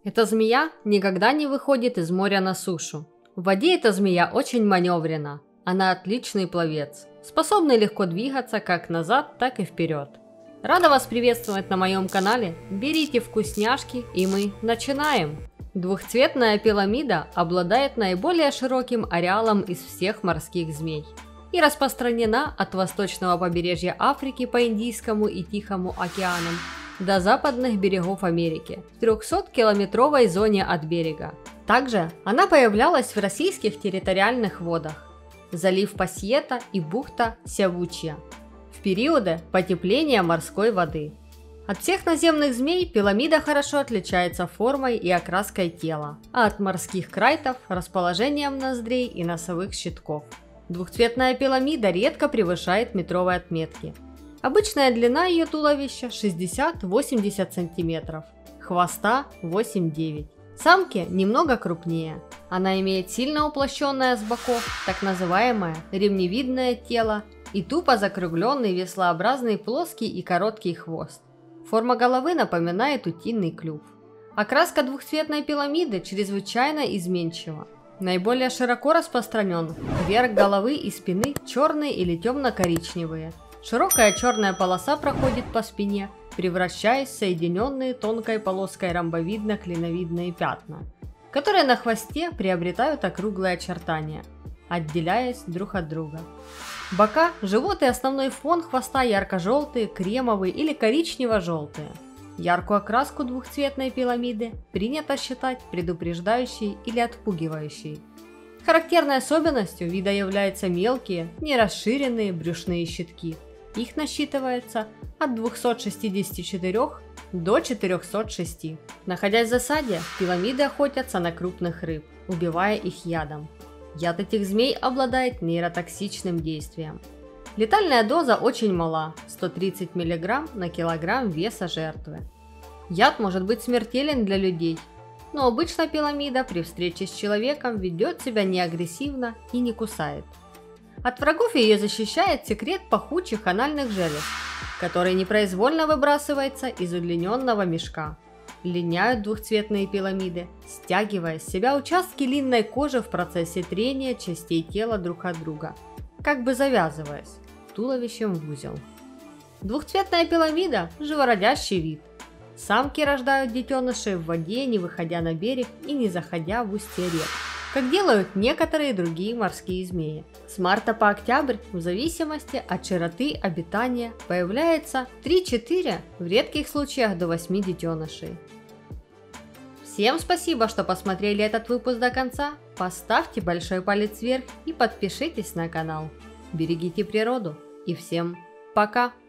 Эта змея никогда не выходит из моря на сушу. В воде эта змея очень маневренна. Она отличный пловец, способный легко двигаться как назад, так и вперед. Рада вас приветствовать на моем канале. Берите вкусняшки, и мы начинаем. Двухцветная пиламида обладает наиболее широким ареалом из всех морских змей и распространена от восточного побережья Африки по Индийскому и Тихому океанам до западных берегов Америки в 300-километровой зоне от берега. Также она появлялась в российских территориальных водах, залив Пасьета и бухта Сявучья, в периоды потепления морской воды. От всех наземных змей пиламида хорошо отличается формой и окраской тела, а от морских крайтов – расположением ноздрей и носовых щитков. Двухцветная пиламида редко превышает метровой отметки. Обычная длина ее туловища 60-80 см, хвоста 8-9. Самки немного крупнее. Она имеет сильно уплощенное с боков, так называемое ремневидное тело и тупо закругленный веслообразный плоский и короткий хвост. Форма головы напоминает утиный клюв. Окраска двухцветной пиламиды чрезвычайно изменчива. Наиболее широко распространен верх головы и спины черные или темно-коричневые. Широкая черная полоса проходит по спине, превращаясь в соединенные тонкой полоской ромбовидно-клиновидные пятна, которые на хвосте приобретают округлые очертания, отделяясь друг от друга. Бока, живот и основной фон хвоста ярко-желтые, кремовые или коричнево-желтые. Яркую окраску двухцветной пиламиды принято считать предупреждающей или отпугивающей. Характерной особенностью вида являются мелкие, нерасширенные брюшные щитки. Их насчитывается от 264 до 406. Находясь в засаде, пиламиды охотятся на крупных рыб, убивая их ядом. Яд этих змей обладает нейротоксичным действием. Летальная доза очень мала – 130 мг на килограмм веса жертвы. Яд может быть смертелен для людей, но обычно пиламида при встрече с человеком ведет себя неагрессивно и не кусает. От врагов ее защищает секрет пахучих анальных желез, который непроизвольно выбрасывается из удлиненного мешка. Линяют двухцветные пиламиды, стягивая с себя участки линной кожи в процессе трения частей тела друг от друга, как бы завязываясь туловищем в узел. Двухцветная пиламида – живородящий вид. Самки рождают детенышей в воде, не выходя на берег и не заходя в устье рек, как делают некоторые другие морские змеи. С марта по октябрь, в зависимости от широты обитания, появляется 3-4, в редких случаях до 8 детенышей. Всем спасибо, что посмотрели этот выпуск до конца. Поставьте большой палец вверх и подпишитесь на канал. Берегите природу и всем пока!